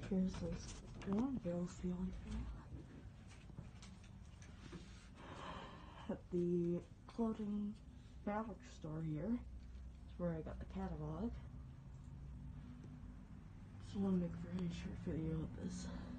Here's this video ceiling fan at the clothing fabric store here. That's where I got the catalog. Just want to make a very short video of this.